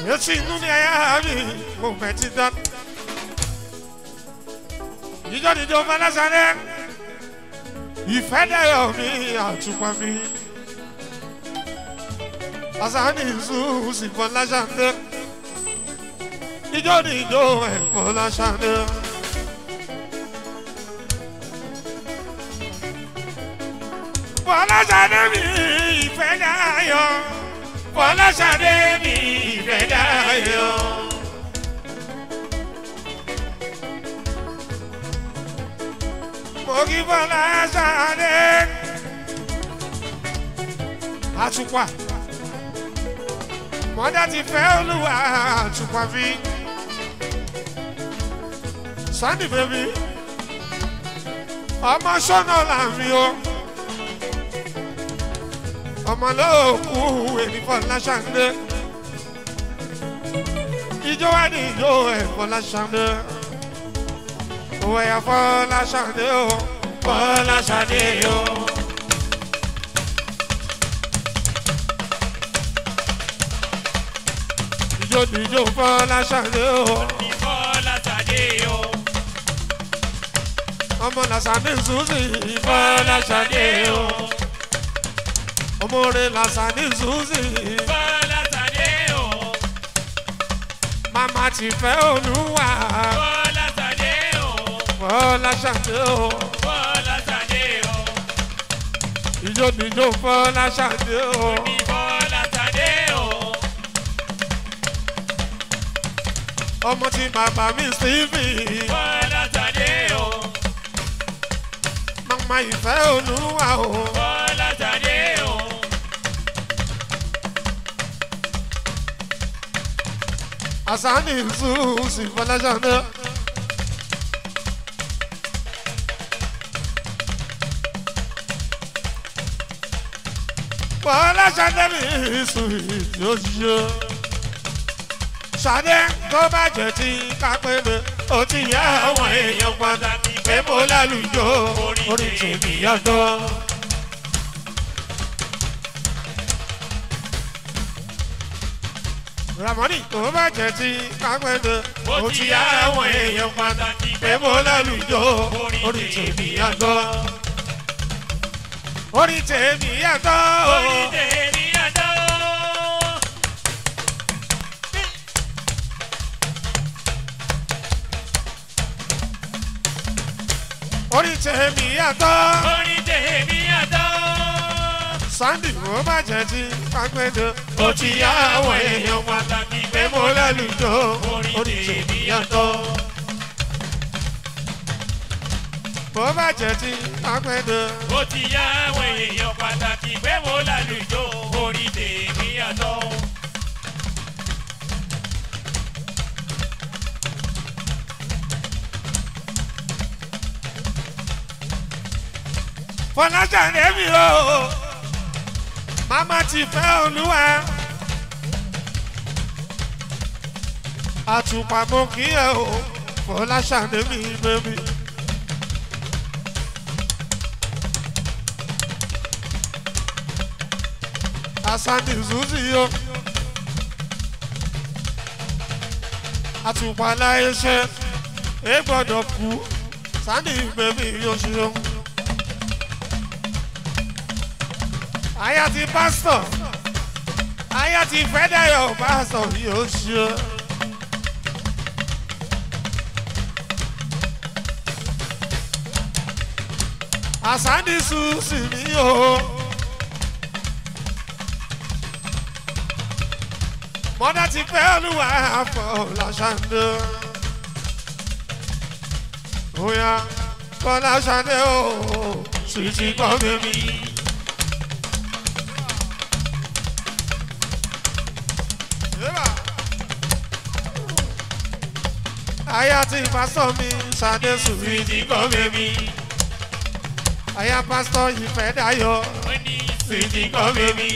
etí inú ni ẹ̀yà mi mo fẹ́ ti dán. Ìjọ dídó Fọláṣadé ìfẹ́ dayọ̀ mi àtúpọ̀ mi. Asani Ìṣù sí Fọláṣadé ìjọ dídó ẹ̀ Fọláṣadé. Fọláṣadé mi ìfẹ́ dayọ̀. Fọláṣadé mi ìfẹ́ dayọ̀. Mo kí Fọláṣadé àtùpà mọ́dá ti fẹ́ Olúwa àtùpà fi Sandy baby ọmọ sọ́nà làmì o ọmọ lóòkù èmi Fọláṣadé ìjọ wa ni ìjọ ẹ̀ Fọláṣadé òwe ya Fọláṣadé o Fọláṣadé o. Ìjọ ni ìjọ Fọláṣadé o Fọláṣadé o. ọmọ Lásánì Suzy Fọláṣadé o. Ọmọ rẹ̀ Lásánì Suzy Fọláṣadé o. Màmá ti fẹ́ Olúwa Fọláṣadé o. Fọláṣadé o. Fọláṣadé o. Ìjọ ni ìjọ Fọláṣadé o. Fọláṣadé o. Ọmọ tí bàbá mi Stephen Fọláṣadé o. Màmá ìfẹ́ Olúwa o. Fọláṣadé o. Asani Ìṣù sí Fọláṣadé. Fọláṣadé mi Ìṣù ìjọ́jọ́. Ṣadé tó bá jẹ́ ti kápẹ́lẹ́ ó ti yá àwọn èèyàn pàtàkì pé mo lálùjọ orí tèmi yàtọ̀. Ramoni tó bá jẹ́ ti kápẹ́lẹ́ ó ti yá àwọn èèyàn pàtàkì pé mo lálùjọ orí tèmi yàtọ̀. Orí tèmi yàtọ̀. Orí tèmi yàtọ̀. Orí tèmi yàtọ̀. Orí tèmi yàtọ̀. Sandy ó bá jẹ́ ti kápẹ́lẹ́ Ó ti yá àwọn èèyàn pàtàkì pé mo lálùjọ orí tèmi yàtọ̀. bó bá jẹ́ ti kápẹ́lẹ́. Ó ti yá àwọn èèyàn pàtàkì pé mo lálùjọ orí tèmi yàtọ̀. Fọláṣadé mi o màmá ti fẹ́ Olúwa àtùpà mo kí ẹ o Fọláṣadé mi bébí. Asani Suzy o àtùpà láyé ṣe é gbọ́dọ̀ kú Sandy bébí yóò ṣe o. Aya ti pásítọ̀, aya ti Fẹ́dáyọ̀ pásítọ̀ yóò ṣe. Asani Suzy mi o. Mọ́dá ti fẹ́ Olúwa Fọláṣadé. Oya Fọláṣadé o, sweetie kọ́ bébí. Aya ti pásítọ̀ mi Ṣadé sweetie kọ́ bébí. Aya pásítọ̀ Ìfẹ́dáyọ̀ sweetie kọ́ bébí.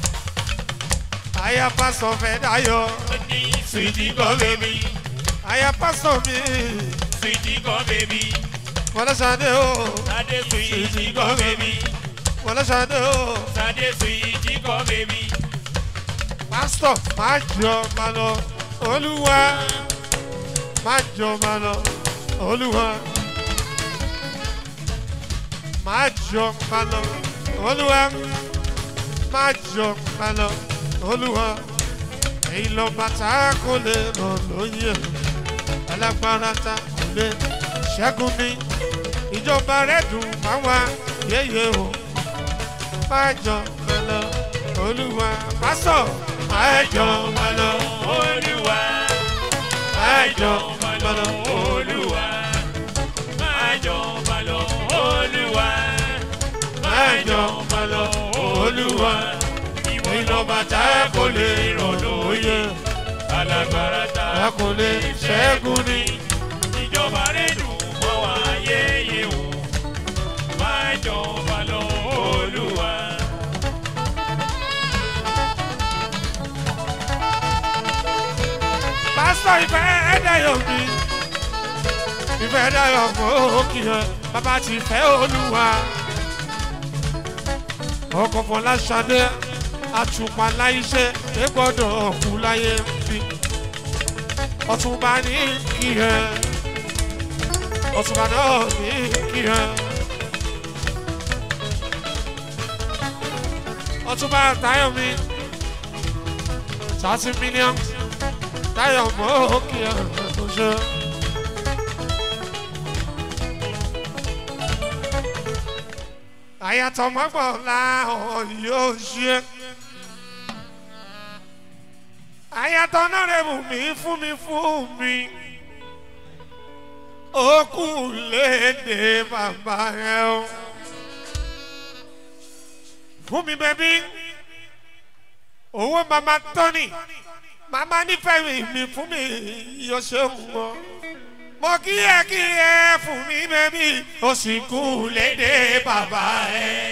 Aya pásítọ̀ Fẹ́dáyọ̀ sweetie kọ́ bébí. Aya pásítọ̀ mi Sweetie kọ́ bébí. Fọláṣadé o, Ṣadé sweetie kọ́ bébí. Fọláṣadé o. Ṣadé sweetie kọ́ bébí. pásítọ̀ má jọ máa lọ olúwa má jọ máa lọ olúwa má jọ máa lọ olúwa má jọ máa lọ olúwa èyí lọ bàtà kò lè rọ lóyè alágbára ta kò lè ṣẹ́gun ní ìjọba rẹ̀ dùn máa yéye o má jọ máa lọ olúwa pásọ̀ má jọ máa lọ olúwa má jọ máa lọ olúwa má jọ máa lọ olúwa má jọ máa lọ olúwa ìwọ ìlọba tá kò lè rọ̀ lóyè alágbára tá kò lè ṣẹ́gun ní ìjọba rẹ̀ dùn mọ́ wa yéye o má jọ máa lọ olúwa. pásítọ̀ ìfẹ́ dayọ̀ mi ìfẹ́ dayọ̀ fún òkè ẹ̀ bàbá ti fẹ́ olúwa ọkọ̀ Fọláṣadé àtùpà láìṣẹ́ ẹ gbọ́dọ̀ kú láyé fi ọ̀túnba ní kí ẹ ọ̀túnba náà ní kí ẹ ọ̀túnba Táyọ̀ mi 30 million Táyọ̀ mọ́ òkè ẹ̀ tó ṣe. àyàtọ̀ mọ́gbọ̀n làwọn yóò ṣe. àyàtọ̀ náà rẹ̀ mú mi fún mi. ó kù léde bàbá ẹ̀ o. fún mi bẹ́bí owó mama Tony mama nífẹ̀ẹ́ mi fún mi yóò ṣe wọ́n. mo kí ẹ fún mi bẹ́bí ó sì kú léde bàbá ẹ̀.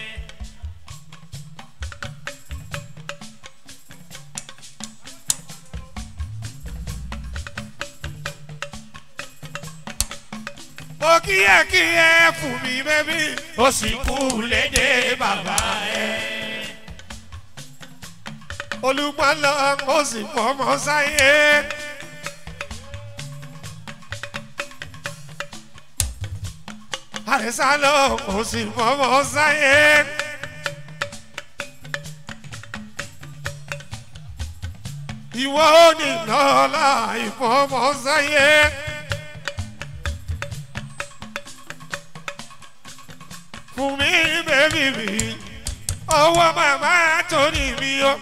mo kí ẹ fún mi bẹ́bí ó sì kú léde bàbá ẹ̀. olùpàlọ́ ó sì fọmọ sáyé. àrẹ̀sálọ́ ó sì fọmọ sáyé. ìwọ ò ní lọ́la ìfọmọ sáyé. fún mi bẹ́bí mi ọwọ́ màmá Tony mi o.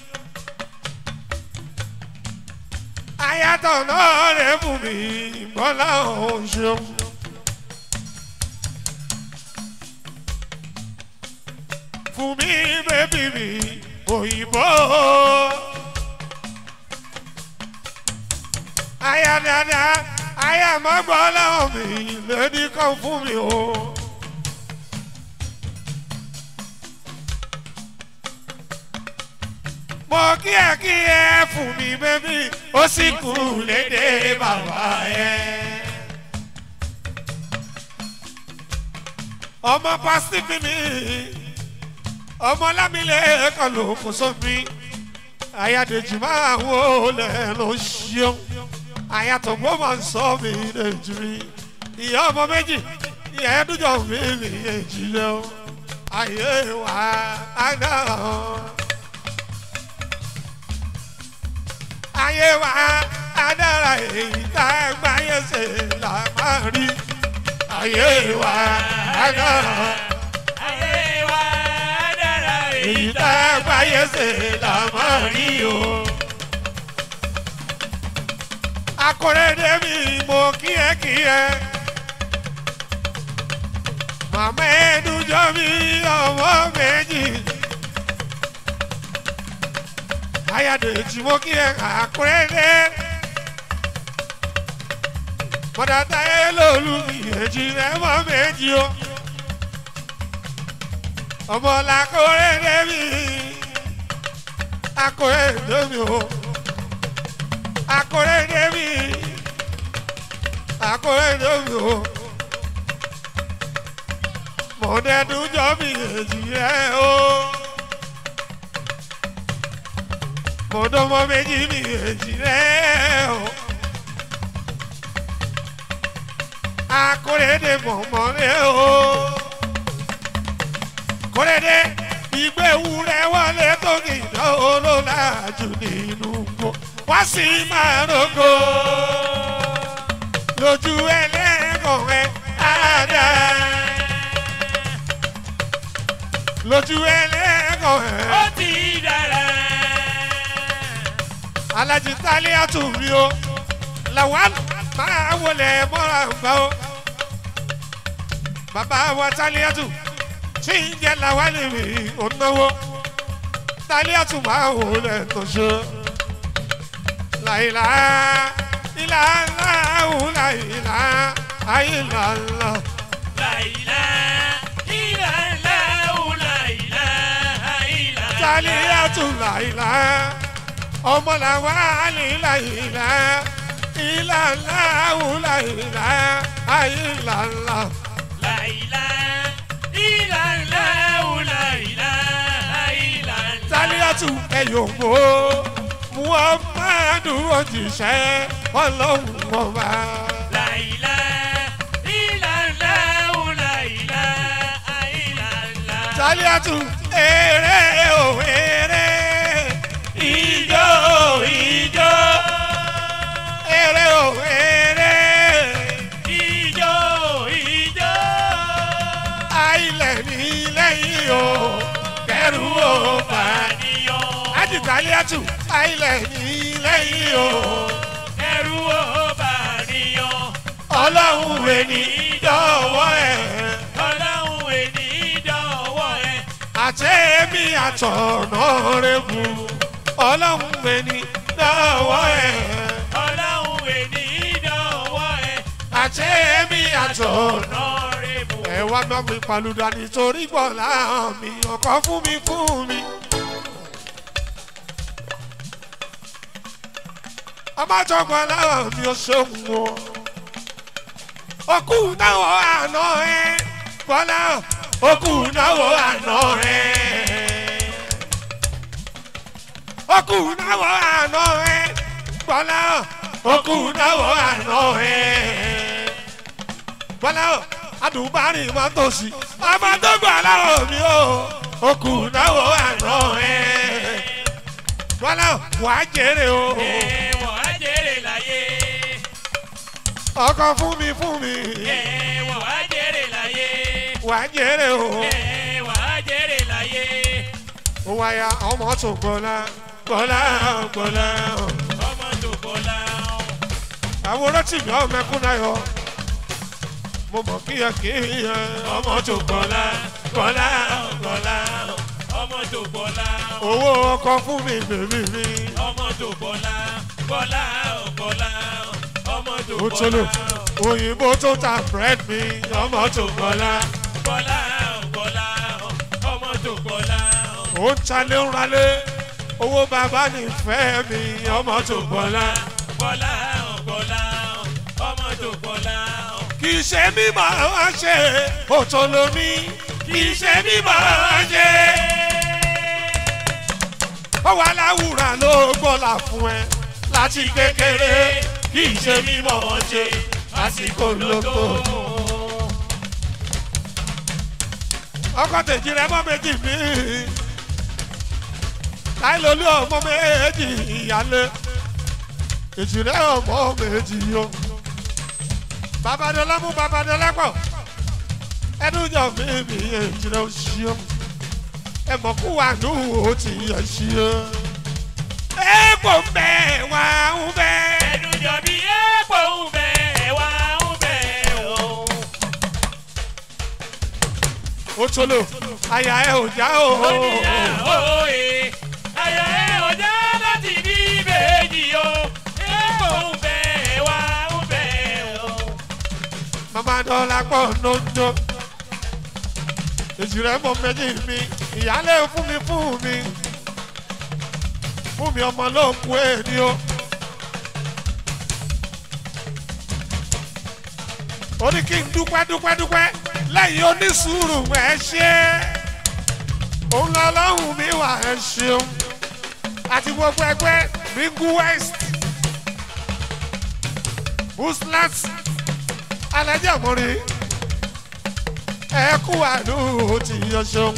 àyàtọ̀ náà rẹ̀ fún mi bọ́lá òun ṣeun. fún mi bẹ́bí mi òyìnbó. àyà dáadáa àyà mọ́gbọ́lá mi lẹ́ni kan fún mi o. mo kí ẹ fún mi bẹ́bí ó sì kú léde bàbá ẹ. ọmọ pásítì mi ọmọ lámìlẹ̀ kan ló kó sómi àyàdèjì máa wò lẹ̀ ló ṣeun àyàtọ̀ bó máa ń sọ mi lèjì mi ìyá ọmọ méjì ìyá ẹdújọ mi lèjì lẹ o ayé wa àgbà ọ. ayé wa adára èyí tá a gbáyé ṣe là máa rí ayé wa adára èyí tá a gbáyé ṣe là máa rí o. Akọ̀rẹ́dẹ́ mi mo kí ẹ màmá ẹdújọ́ mi ọmọ méjì. Ayàdèjì mo kí ẹ Akọ̀rẹ́dẹ́ mọ̀dàtà ẹ lòlù mi èjì rẹ̀ mọ́ méjì o. ọmọ làkọ̀rẹ́dẹ́ mi Akọ̀rẹ́dẹ́ mi o. Akọ̀rẹ́dẹ́ mi Akọ̀rẹ́dẹ́ mi o. mọ̀dẹ́dújọ́ mi èjì rẹ̀ o. mo dọ́mọ méjì mi èjì rẹ̀ o. Akóredé mọ̀mọ́ rẹ̀ o. Kóredé ìgbéwu rẹ̀ wọlé tó kì í dán olólájú nínú gbó. Wá sí máa rògbò lójú ẹlẹ́gàn ẹ̀ àdá. Lójú ẹlẹ́gàn ẹ̀. Ó ti dára. Alájí Tálíátù mi o. Làwọn máa wọlé mọ́ra gbà o. Bàbá wa Tálíátù tí ń jẹ́ làwọn mi ò náwó. Tálíátù máa wọlé tó ṣe. Láìlá ilá láwù láìlá àìlá lọ. Láìlá ilá láwù láìlá àìlá. Tálíátù láìlá ọmọ làwọn àlìlá ìlà ilá láwù láìlá àìlá lọ. Láìlá ilá láwù láìlá àìlá. Tálíátù ẹ̀yọ̀ mọ́ Muhammadu òjíṣẹ́ Ọlọ́run ọba. Láìlá ilá láwù láìlá àìlá. Tálíátù èrè o èrè ijó ijó èrè o èrè ijó ijó. àìlẹ̀ nílẹ̀ yìí o kẹrù o bá Bàníyàn. Ájì Tálíátù àìlẹ̀ nílẹ̀ yìí o Ẹrú ó bàníyàn. Ọlọ́run ẹni dọ́wọ́ ẹ̀ Ọlọ́run èní dọ̀wọ́ ẹ. àtẹ̀mí àtọ̀nà rẹ̀ bù Ọlọ́run ẹni dọ́wọ́ ẹ̀ Ọlọ́run èní dọ̀wọ́ ẹ. àtẹ̀mí àtọ̀nà. Ọ̀nàrẹ́bù. Ẹ wá bá mi pàlùdà nítorí gbọ̀lá mi ọkọ̀ fún mi fún mi. Ọmọ àjọpọ̀ láwọn mi ò ṣeun o. Okú náwó àná ẹ Bọ́lá okú náwó àná ẹ. Okú náwó àná ẹ Bọ́lá okú náwó àná ẹ. Bọ́lá adùnbárìn máa tó sí ọmọ tó gbà láwọn mi o. Okú náwó àná ẹ. Bọ́lá wàá jèrè o. Wọ́n á jèrè láyé. Ọkọ fún mi fún mi. Wọ́n á jèrè láyé. Wàá jèrè o. Wọ́n á jèrè láyé. Ó wáyà ọmọ tó gbọ́lá gbọ́lá gbọ́lá. Ọmọ tó kọ́lá. Àwòrán tì mí ọmọ ẹkún náà yọ. Mo mọ̀ kíyẹ ọmọ tó gbọ́lá gbọ́lá gbọ́lá. Ọmọ tó kọ́lá. Owó ọkọ fún mi bèbí mi. Ọmọ tó kọ́lá. Kọ́lá kọ́lá. Ọmọ tó Ó tolo kọ́lá. òyìnbó tó ta bread mi ọmọ tó gbọ́lá. Kọ́lá kọ́lá. Ọmọ tó kọ́lá. Ó ń talé ń ralé owó bàbá nífẹ̀ẹ́ mi ọmọ tó gbọ́lá. Kọ́lá kọ́lá. Ọmọ tó kọ́lá. Kì í ṣe mí máa ń ṣe òtòló mi kì í ṣe mí máa ń ṣe. Ó wà láwùrà ló gbọ́là fún ẹ láti kékeré kì í ṣe mí mọ̀ ọ́n ṣe àsìkò lóko. Ọkọ̀ tèjì rẹ̀ mọ́ méjì mi láìlólú ọmọ méjì ìyálé èjì rẹ̀ ọmọ méjì yó. Babadọ́lá mú Babadọ́lá pọ̀ ẹnu jọ mímí èjì rẹ̀ ó ṣí ó ẹ mọ̀ kú wà nù ó ti yẹ ṣí ó. Èèpo ń bẹ wà ń bẹ. Ẹnu jọ bí èèpo ń bẹ wà ń bẹ o. Ó tolo àyà ẹ ò já o. Ó ní àhóye ayọ̀ ẹ̀ ò já láti bí méjì o. Èèpo ń bẹ wà ń bẹ o. Babadọ́lá pọ̀ lójó èjì rẹ̀ mọ̀ méjì mi ìyálé fún mi ọmọ ló kú èdè o. Ó ní kí n dúpẹ́ lẹ́yìn onísùúrù ẹ ṣé òun lọ́lọ́hùn mi wà ẹ ṣeun àti gbogbo ẹgbẹ́ Ringu West Buslat alájà mọ́rí ẹ̀kú àdúró ti yọ ṣeun.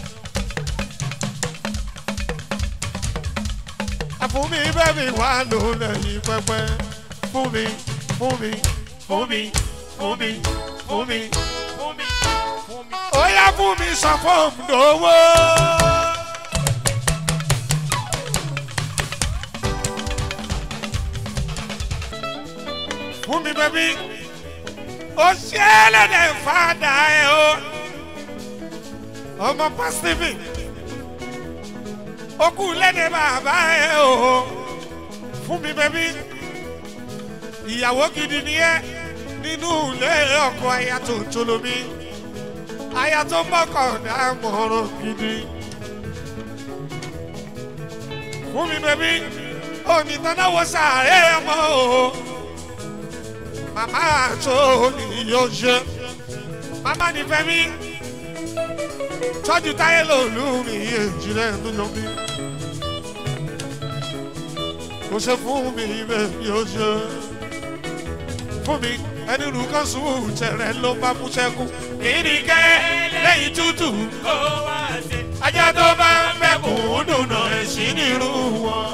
Fún mi bẹ́ẹ̀ni wà ló lẹ́yìn pẹ́pẹ́ fún mi fún mi fún mi fún mi fún mi fún mi fún mi. Ó yá fún mi sọ fún òmùdówó. Fún mi bẹ́bí ó ṣe é lẹ́dẹ̀ fàdà ẹ̀ o ọmọ Pacific. Ó kú lẹ́dẹ̀ bàbá ẹ̀ o fún mi bẹ́bí ìyàwó gidi ni ẹ́ nínú ilé ọkọ aya tó tolomi aya tó mọ́kàn dámọ̀ràn gidi fún mi bẹ́bí onítànáwó sàárẹ̀ ọmọ o màmá tó níyọ̀ ṣe màmá ní fẹ́mi tọ́jú táyé lòlú mi èjìlẹ̀ tó yọ mí. Ó ṣe fún mi bẹ́ẹ̀ ó ṣe fún mi ẹni rúkọ́ sùn tẹ̀rẹ̀ ló bá mú ṣẹ́kù. Ìdíkẹ́ lẹ́yìn tútù kó wá sí. Ajá tó bá ń bẹ̀ kó dùnà ẹ̀sìn nírú wọn.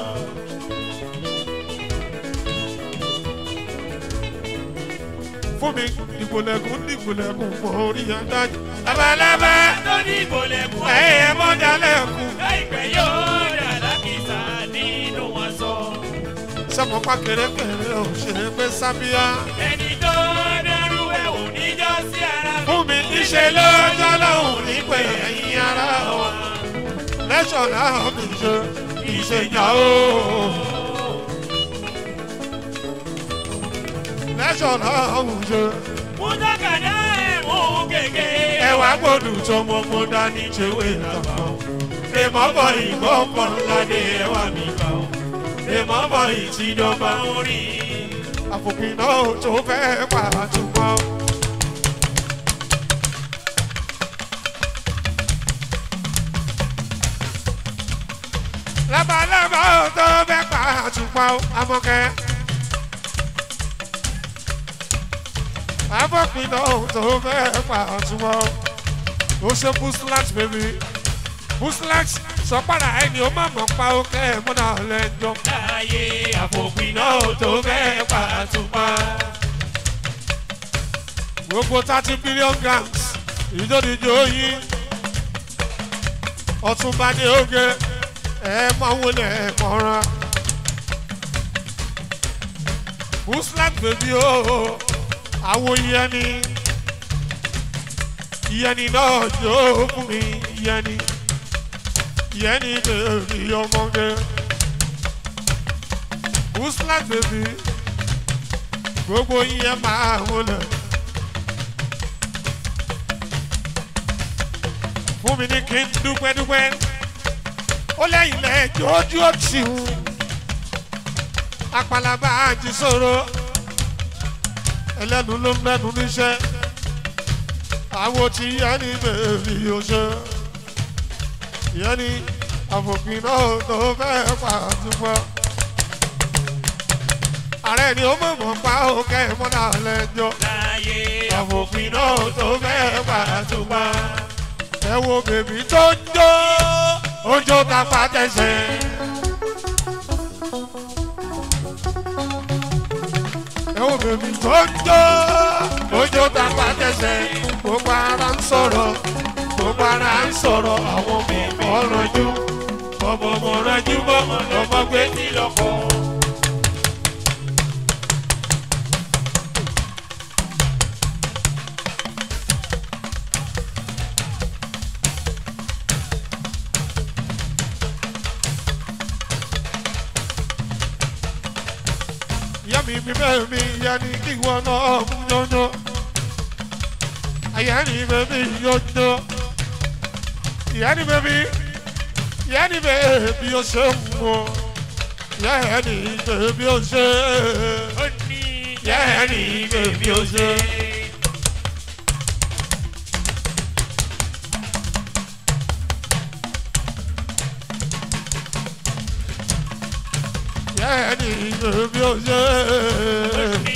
Fún mi ìgbòlẹ̀kùn mọ orí adájú. Labalábá tó ní ìbòlẹ̀kùn ẹ̀yẹ mọ́dálẹ̀kùn. láìpẹ́ yóò dà lákìsà nínú wọn sọ. Sọ́mọ pa kẹrẹkẹrẹ ò ṣe pé sábíà. Ẹni tó dẹrù ẹ̀ ò ní jọ́ sí ara mi. Fún mi níṣẹ́ lọ́jọ́ lọ́hùn ní pé ẹ̀yin ara wa. Lẹ́sọ̀ náà mi ṣe ìṣèjà o. Lẹ́sọ̀ náà mi ṣe. Múdàkàdá ẹ̀ mú gègé. Ẹwà gbòdù tó mọ mo dání ṣèwé làbà o. Èmọ́bọ̀ ìbọn pọ̀ ládé ẹwà mi bá o. Èmọ́bọ̀ ìtìjọba orí. Àfòpin náà tó fẹ́ pàtùkọ́. Labalábá tó fẹ́ pàtùkọ́ Amọ̀kẹ́. Àfòpin náà tó fẹ́ pàtùkọ́. Ó ṣe Buslat baby. Buslat sọ padà ẹni ó má mọ̀ pa ó kẹ́ ẹ̀ mọ́nà lẹ́jọ́. Láyé àfòpin náà tó fẹ́ pàtùpá. Gbogbo 30 billion grams ìdódìjọ yín. Ọ̀túnba ní oge ẹ̀ máa wọlé ẹ̀ mọ́ra. Buslat baby o àwo yẹni yẹni náà jó fún mi yẹni. Yẹni bèbí ọmọge Buslat bèbí gbogbo yẹn máa wọlé fún mi ní kí n dúpẹ́dúpẹ́ ó lẹ́yìn lẹ́jọ́ ojú ọtí wù apalaba àti sọ̀rọ̀ ẹlẹ́nu ló ń mẹ́nu níṣẹ́ àwọn tí yẹni bèbí yóò ṣe. Yẹni àfòpin náà tó fẹ́ pàtùpọ̀. Ààrẹ ni ó mọ̀mọ́ pa òkè mọ́nà lẹ́jọ́. Láyé Àfòpin náà tó fẹ́ pàtùpọ̀. Ẹ wo bèbí tó ń jó, ó jó tapá tẹ̀sẹ̀. Ẹ wo bèbí tó ń jó, ó jó tapá tẹ̀sẹ̀. Gbogbo ara ń sọ̀rọ̀. Gbogbo ara ń sọ̀rọ̀ àwọn mímí ọ̀rọ̀jú. Ọmọ rẹjú mọ́ ọmọ gbé tí lọ́kọ̀. Ìyá mi bẹ́ẹ̀ mi ìyá ni kí wọ́n náà mú yọ́nyọ́. Àyà ni bẹ́ẹ̀ mi yọ́nyọ́. Yani baby o ṣe mo. Yani baby o ṣe. Yani baby o ṣe. jẹ́ ní bèbí ó ṣe.